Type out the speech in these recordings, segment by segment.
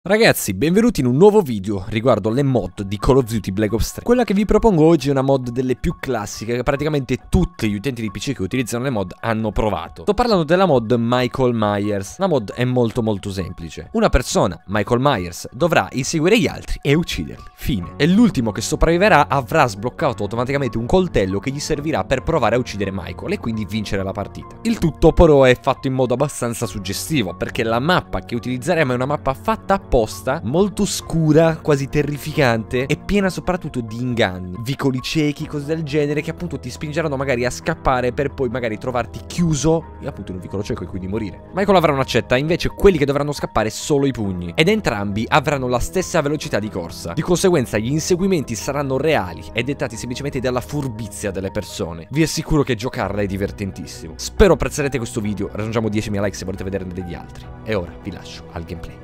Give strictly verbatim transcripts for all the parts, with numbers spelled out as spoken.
Ragazzi, benvenuti in un nuovo video riguardo le mod di Call of Duty Black Ops tre. Quella che vi propongo oggi è una mod delle più classiche che praticamente tutti gli utenti di P C che utilizzano le mod hanno provato. Sto parlando della mod Michael Myers. La mod è molto molto semplice. Una persona, Michael Myers, dovrà inseguire gli altri e ucciderli. Fine. E l'ultimo che sopravviverà avrà sbloccato automaticamente un coltello che gli servirà per provare a uccidere Michael e quindi vincere la partita. Il tutto però è fatto in modo abbastanza suggestivo, perché la mappa che utilizzeremo è una mappa fatta apposta, molto scura, quasi terrificante e piena soprattutto di inganni, vicoli ciechi, cose del genere che appunto ti spingeranno magari a scappare per poi magari trovarti chiuso appunto in un vicolo cieco e quindi morire. Michael avrà un'accetta, invece quelli che dovranno scappare solo i pugni, ed entrambi avranno la stessa velocità di corsa. Di conseguenza gli inseguimenti saranno reali e dettati semplicemente dalla furbizia delle persone. Vi assicuro che giocarla è divertentissimo. Spero apprezzerete questo video, raggiungiamo diecimila like se volete vederne degli altri. E ora vi lascio al gameplay.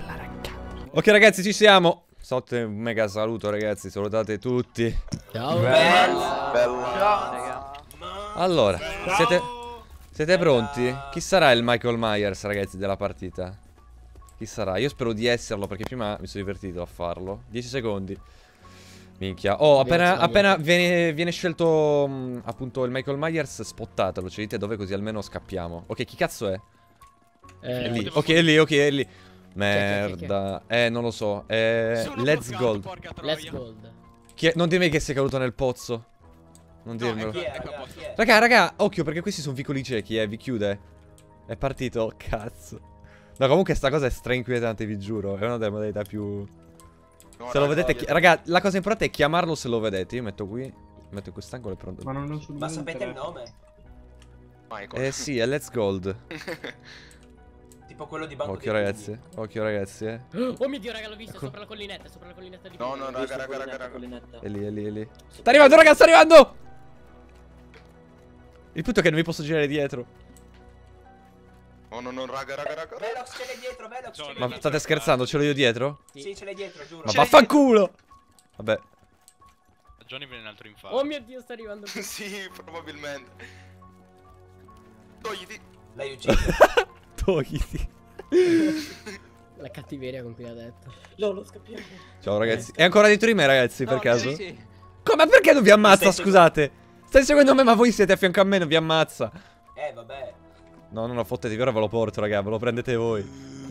Ok ragazzi, ci siamo. Sotto un mega saluto ragazzi, salutate tutti. Ciao. Bella. Bella. Allora, siete, siete pronti? Chi sarà il Michael Myers ragazzi della partita? Chi sarà? Io spero di esserlo perché prima mi sono divertito a farlo. dieci secondi. Minchia. Oh, appena, appena viene, viene scelto mh, appunto il Michael Myers, spottatelo, ci dite dove così almeno scappiamo. Ok, chi cazzo è? Eh, È lì. Ok, è lì, ok, è lì. Merda. Chi è, chi Eh, non lo so. Eh, Let's Gold. Let's Gold. Chi è? Non dirmi che sei caduto nel pozzo. Non dirmelo. Chi è, raga, chi è? Raga, raga, occhio perché questi sono vicoli ciechi, eh, vi chiude. È partito, cazzo. No, comunque sta cosa è stra inquietante, vi giuro. È una delle modalità più... No, se lo raga, vedete, chi... raga, la cosa importante è chiamarlo se lo vedete. Io metto qui, metto in quest'angolo e pronto. Ma non lo so. Ma sapete il nome? Michael. Eh sì, è Let's Gold. Tipo quello di Banco Occhio dei ragazzi, occhio ragazzi, eh. Oh mio dio, raga, l'ho visto, sopra la collinetta, sopra la collinetta di No, no, raga, raga, raga, raga. È lì, è lì, è lì. Sta arrivando, raga, sta arrivando! Il punto è che non vi posso girare dietro. Oh no, no, raga, raga, raga. Velox ce l'hai dietro, Velox ce l'hai Ma dietro. state scherzando? Ce l'ho io dietro? Sì, ce l'hai dietro, giuro. Ma vaffanculo! Vabbè. Johnny viene un altro infarto. Oh mio dio, sta arrivando. Sì, probabilmente. Togliti. L'hai ucciso. Togliti. La cattiveria con cui ha detto. No, lo scappiamo. Ciao ragazzi. È ancora dentro di me ragazzi, per caso? Sì, sì. Come? Perché non vi ammazza, Stai- scusate? Stai seguendo me ma voi siete a fianco a me, non vi ammazza. Eh, vabbè. No, no, no, fottetevi, ora ve lo porto, raga, ve lo prendete voi.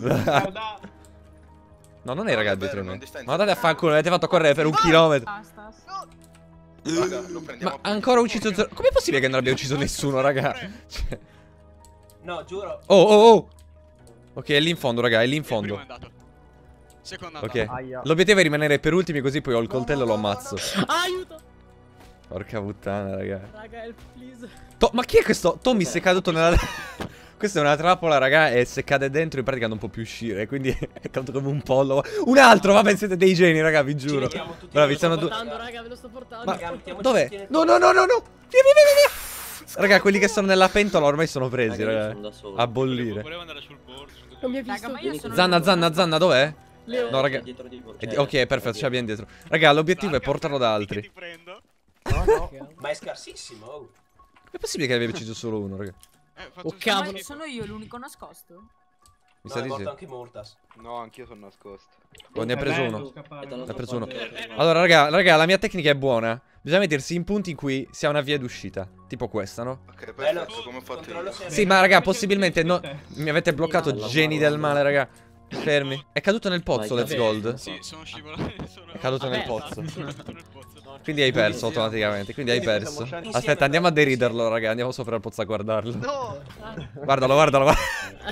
No, non è raga No, dietro davvero, me. non distanza. Ma andate a fanculo, avete fatto correre per un chilometro. Raga, lo prendiamo. Ma ancora ucciso zero. Com'è possibile che non abbia ucciso nessuno, raga? Cioè... No, giuro. Oh, oh, oh. Ok, è lì in fondo, raga, è lì in Il primo fondo. è andato. Secondo è andato. Ok. L'obiettivo è rimanere per ultimi così poi ho il coltello e lo ammazzo. Ah, aiuto! Porca puttana, raga. Raga, help, please. To ma chi è questo? Tommy si è caduto nella... Questa è una trappola, raga, e se cade dentro in pratica non può più uscire, quindi è caduto come un pollo. Un altro, vabbè, siete dei geni, raga, vi giuro. vediamo tutti Bravi, noi. stanno Sto due... portando, raga, ve lo sto portando. Ma Raga, mettiamoci dov'è? tutti nel No, no, no, no, no. Via, via, via, via. Raga, quelli che sono nella pentola ormai sono presi, raga. A bollire. Volevo andare sul bordo. Non mi ha visto. Raga, ma io sono- Zanna, Zanna, Zanna, dov'è? Leo. No, raga. È di- Ok, perfetto, ce l'abbiamo dietro. Raga, l'obiettivo è portarlo da Ti altri. prendo. No, no. Ma è scarsissimo. Oh. È possibile che ne abbia ucciso solo uno, raga? Eh, faccio Oh, il cavolo. Ma sono io l'unico nascosto? Mi No, sa è di sì. morto anche Mortas. No, anch'io sono nascosto. Oh, ne ha preso uno. Ne Ne ha preso uno. Allora, raga, raga, la mia tecnica è buona. Bisogna mettersi in punti in cui si ha una via d'uscita. Tipo questa, no? Bello, Ok, perfetto, come ho fatto controllo io. se- Sì, ma raga, possibilmente no. Mi avete bloccato, geni del male, raga. Fermi. È caduto nel pozzo, Let's Gold. Sì, sono scivolato. Sono... È caduto nel Vabbè, pozzo. Sono caduto nel pozzo. Quindi hai perso automaticamente. Quindi hai perso. Aspetta, andiamo a deriderlo, raga. Andiamo sopra il pozzo a guardarlo. No! Guardalo, guardalo, guardalo.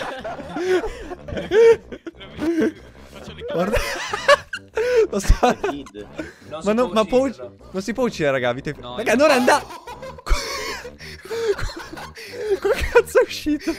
Faccio le Guarda. Lo sta... Non si Ma, non, ma può ucc- ucciderlo. non si può uccidere, raga. Vite... Raga, non andare. Come cazzo è uscito?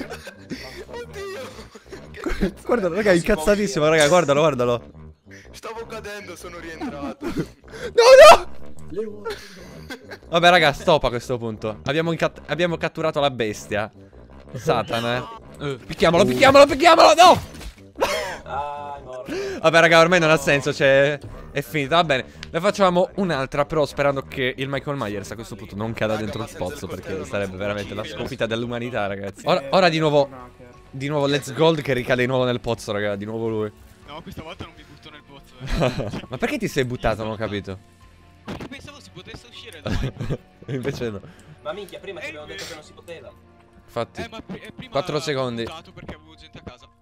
Guardalo, raga, è incazzatissimo, raga. Guardalo, guardalo. Stavo cadendo, sono rientrato. No, no! Vabbè, raga, stop a questo punto. Abbiamo, incat- abbiamo catturato la bestia. Satana. Eh. Picchiamolo, picchiamolo, picchiamolo! No! Ah, è morto. Vabbè, raga, ormai non ha senso, cioè... È finita, va bene. Ne facciamo un'altra, però sperando che il Michael Myers a questo punto non cada dentro il pozzo, perché sarebbe veramente la sconfitta dell'umanità, ragazzi. Ora, ora di nuovo... Di nuovo Let's Gold che ricade di nuovo nel pozzo, raga. Di nuovo lui. No, questa volta non mi butto nel pozzo. Eh. Ma perché ti sei buttato? Non ho capito. Perché pensavo si potesse uscire da Invece no. Ma minchia, prima ci Eh, avevano detto invece- che non si poteva. Infatti. Eh, ma pri- eh, prima Quattro l'ho secondi. buttato perché avevo gente a casa.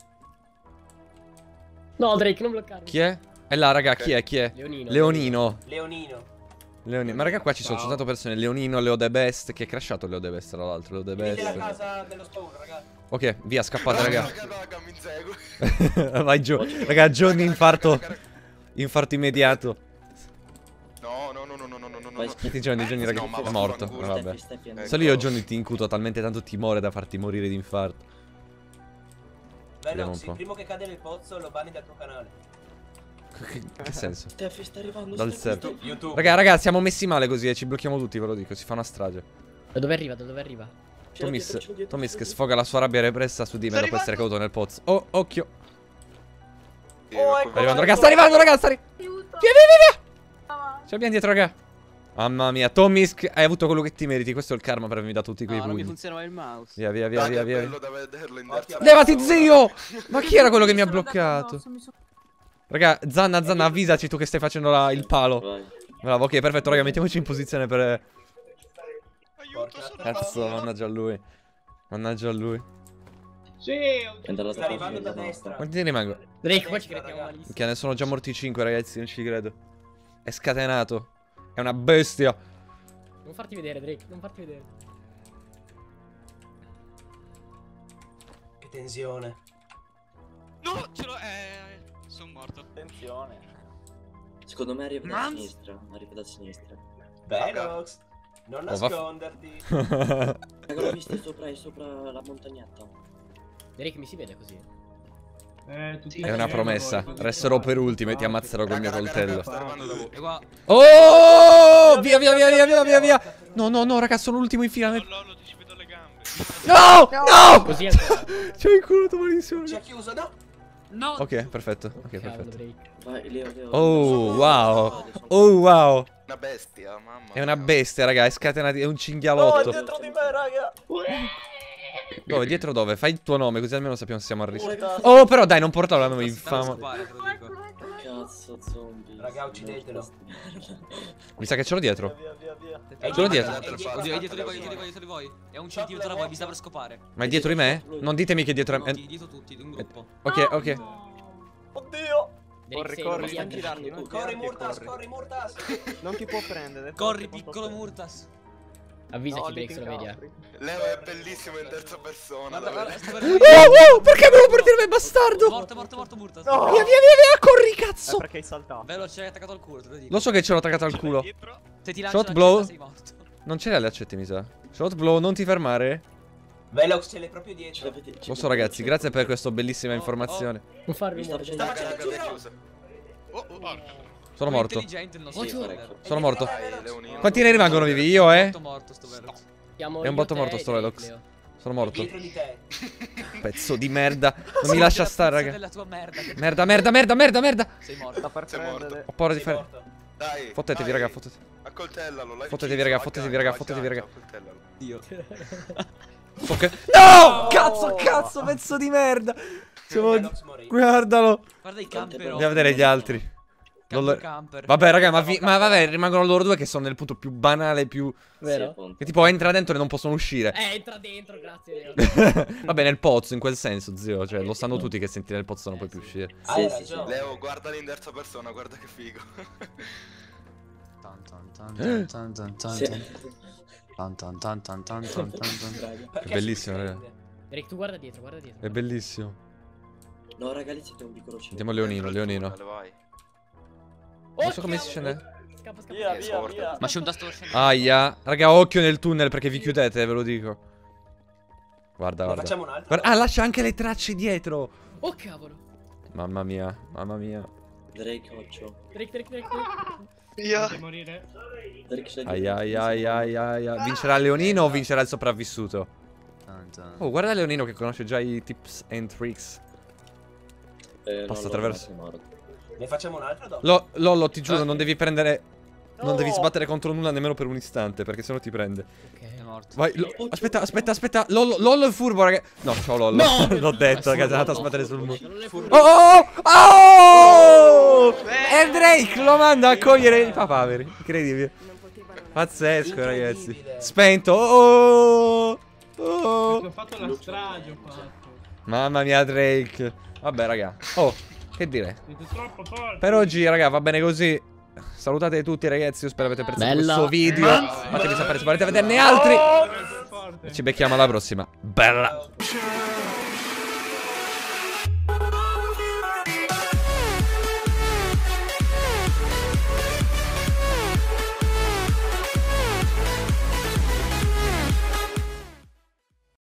No, Drake, non bloccarmi. Chi è? È là, raga, chi è? Chi è? Leonino. Leonino. Leonino. Leonino. Ma raga, qua ci sono Ciao. soltanto persone. Leonino, Leo The Best. Che è crashato Leo The Best, tra l'altro. Leo The Venite alla Best. casa dello spawn, ragazzi. Ok, via, scappate, raga. Raga, raga, mi insegue. Vai giù. Raga, Johnny infarto. Raga, raga, Infarto immediato. No, no, no, no, no, no, no, no. Vai, Metti Johnny, Johnny, raga. No, ma È morto. vaffanculo. Vabbè. Steffi, Steffi, Ecco. Solo io Johnny ti incuto talmente tanto timore da farti morire di infarto. Vediamo Velox, un po'. il primo che cade nel pozzo lo banni dal tuo canale. Che, che senso? Steffi sta arrivando. Dal Steffi, set. Steffi. YouTube. Raga, raga, siamo messi male così e ci blocchiamo tutti, ve lo dico. Si fa una strage. Da dove arriva? Da dove arriva? Ce l'ho Tomis, dietro, ce l'ho dietro, Tomis ce che l'ho sfoga la sua rabbia repressa su di me Sta dopo essere arrivando. caduto nel pozzo. Oh, occhio. Oh, Sta arrivando, raga, sta arrivando, raga, sta arrivando. Aiuto. Via, via, via, via. Avanti. Ce l'abbiamo dietro, raga. Mamma mia, Tomisk, hai avuto quello che ti meriti. Questo è il karma per avermi dato tutti quei No, non mi pugni. funzionava il mouse. Via, via, via, Dai, via, è via. bello da vederlo in terza Levati, persona. zio! Ma chi era quello che mi ha sono andato bloccato? addosso, mi sono- Raga, Zanna, Zanna, avvisaci tu che stai facendo la- il palo. Vai. Bravo, ok, perfetto, raga, mettiamoci in posizione per... Aiuto, sono Cazzo, morto. mannaggia a lui. Mannaggia a lui. Prende la Sta arrivando da tua destra. Quanti ne rimangono? Drake, qua ci Destra, crediamo raga. malissimo. Che ne sono già morti cinque, ragazzi, non ci credo. È scatenato. È una bestia. Non farti vedere, Drake, non farti vedere. Che tensione. No, ce l'ho. Eh. Sono morto. Attenzione. Secondo me arriva da Manz. sinistra. Arriva da sinistra. Velox. Non Oh, vaff- nasconderti. Raga, l'ho visto sopra, è sopra la montagnetta. Drake, mi si vede così? È una promessa. Resterò per ultimo e ti ammazzerò col mio Raga, raga, coltello. raga, sta arrivando da voi. E qua. Oh! Via, via, via, via, via, via, via. No, no, no, raga, sono l'ultimo in fila. No, Lolo, ti ci vedo le gambe. No! No! Così ancora. Ci ho inculato malissimo. Ci ha raga. chiuso, no? No. Ok, perfetto. Ok, Cavolo, perfetto. Drake. Vai, Leo, Leo. Oh, wow. Oh, wow. Una bestia, mamma. È una mia. bestia, raga. È scatenato. È un cinghialotto. dietro di me, raga. Dove? Dietro dove? Fai il tuo nome, così almeno sappiamo se siamo a rischio. Oh, però dai, non portarlo a noi, infame. Ecco, ecco, ecco. Cazzo, zombie. Raga, uccidetelo. Mi sa che ce l'ho dietro. È Ce l'ho dietro. È dietro, Oddio, è dietro di è voi, dietro di voi, dietro di voi. È un centimetro da voi, vi sta per scopare. Ma è dietro di me? Non ditemi che è dietro Tutti, me. dietro tutti, di un gruppo. Ok, ok. No. Oddio. Drake, sei corri, un sta via- tirando, non Corri, tirarti e Murtas, corri. corri, Murtas. Non ti può prendere. Corri, forte, piccolo forte. Murtas. Avvisaci, No, Drake, lì se lo ti vedi. eh. incapri. Leo è bellissimo in terza persona. Guarda, da guarda, vedere. sta per Oh, oh, perché me lo porti me, bastardo? Morto, morto, morto Murtas. No. Via, via, via, via, corri, Eh, cazzo. perché hai saltato? Bello, ci hai attaccato al culo, te lo dico. Lo so che ce l'ho attaccato al culo. Dietro. Se ti lanci Shot la blow. cetta, sei morto. Non ce l'hai le accette, mi sa. Shot blow, non ti fermare. Velox ce l'hai proprio Ce dietro. l'avete- ce Lo so, l'avete- ragazzi, grazie per questa bellissima Oh, informazione. Non farmi Mi sta muovere. facendo Sta Raga, facendo raga, il chiusa. Oh, oh, oh. Sono Come morto. intelligente il nostro Sì, spoiler. parecchio. Sono morto. Dai, Leonino. Quanti ne rimangono vivi? Io, eh? Morto, morto sto Velox. Siamo È un io, botto te morto e sto Drake, Velox. Leo. Sono morto. Dietro di te. Pezzo di merda. Non mi lascia stare, raga. della tua merda. che- Merda, merda, merda, merda, merda. Sei morto. Sta per Sei prendere. Ho paura di Sei fare. morto. Dai. Fottetevi, dai. raga, fottetevi. Accoltellalo, l'hai Fottetevi, ucciso, raga, a fottetevi, gancio, raga, a fottetevi, gancio, raga. accoltellalo. Dio. Ok. No! Cazzo, cazzo, pezzo di merda. Siamo- Velox morì. Guardalo. Guarda i camper. Andiamo a vedere gli altri. Non lo- Camper. Vabbè, raga, ma, vi- ma vabbè, rimangono loro due che sono nel punto più banale, più. Vero? Che tipo entra dentro e non possono uscire. Eh, entra dentro, grazie, Leo. Vabbè, nel pozzo, in quel senso, zio. Cioè, lo sanno tutti che senti nel pozzo non puoi più uscire. Hai Sì, sì, sì. ragione. Leo, guardali in terza persona, guarda che figo. Tan, tan, tan, tan, tan, tan, Sì. tan. Tan, tan, tan, tan, tan, tan, tan, tan. Raga. Perché È bellissimo, si raga. prende? Drake, tu guarda dietro, guarda dietro. È bellissimo. No, raga, lì siete un piccolo cinque. Andiamo Leonino, Leonino. Dale, vai. Non so come si cavolo. scende. Scappa, scappa. Via, Eh, via, forte. via. Ma c'è un tasto scendente. Aia. Raga, occhio nel tunnel perché vi chiudete, ve lo dico. Guarda, Ne guarda. facciamo un altro? Guarda- ah, lascia anche le tracce dietro. Oh, cavolo. Mamma mia, mamma mia. Drake occhio. Drake, Drake, Drake, Drake. Via. Drake ce l'hai Aia, dietro. aia, aia, aia, aia. Vincerà Leonino o vincerà il sopravvissuto? Tan, tan. Oh, guarda Leonino che conosce già i tips and tricks. Eh, no, Passa no, attraverso. no, sei morto. Ne facciamo un altro dopo? Lo- Lollo, ti giuro, non devi prendere. Non devi sbattere contro nulla nemmeno per un istante, perché sennò ti prende. È morto. Vai, lo- aspetta, aspetta, aspetta. Lollo, Lollo è furbo, raga. No, ciao Lollo. No! L'ho detto, ragazzi, è andato a sbattere sul muro. Non è furbo. Oh, oh, oh! E Drake lo manda a cogliere i papaveri. Incredibile. Pazzesco, ragazzi. Incredibile. Spento. Oh, oh. Ho fatto la strage, ho fatto. Mamma mia, Drake. Vabbè, raga. Oh, che dire. Siete troppo forti. Per oggi, raga, va bene così. Salutate tutti, ragazzi. Io spero avete apprezzato Bella. questo video. Fatemi sapere se volete vederne altri. Ci becchiamo alla prossima. Bella.